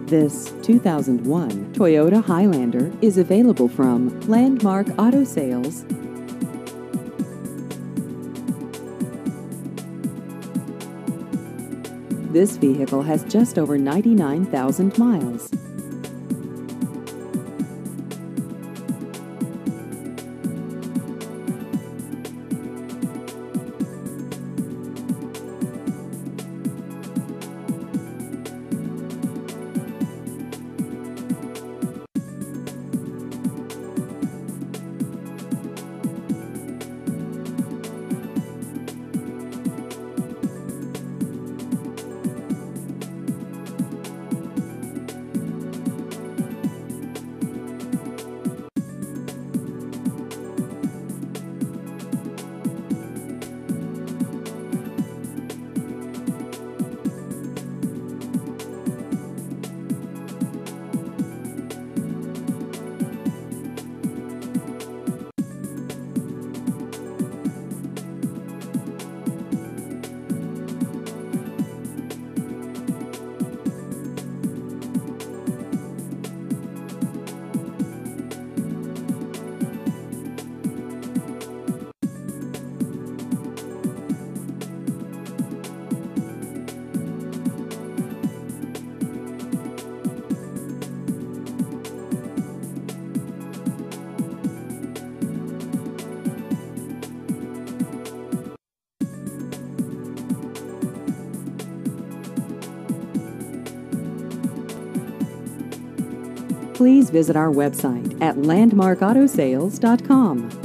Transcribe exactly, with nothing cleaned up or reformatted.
This two thousand one Toyota Highlander is available from Landmark Auto Sales. This vehicle has just over ninety-nine thousand miles. Please visit our website at landmark auto sales dot com.